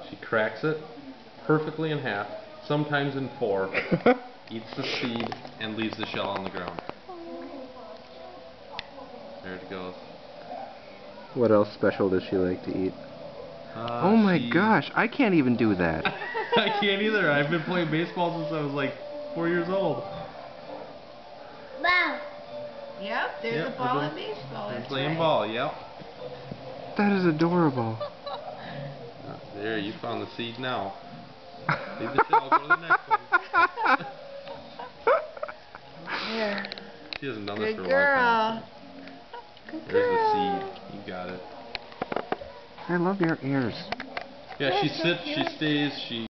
She cracks it perfectly in half, sometimes in 4, eats the seed, and leaves the shell on the ground. There it goes. What else special does she like to eat? Oh my gosh, I can't even do that. I can't either. I've been playing baseball since I was like 4 years old. Wow. Yep, there's a ball in baseball. They're playing ball, yep. That is adorable. There, you found the seed now. Leave the shell, go to the next one. Here. She hasn't done this for a Good long girl. time. Good There's girl. the seed. You got it. I love your ears. Yeah, she sits, she stays, she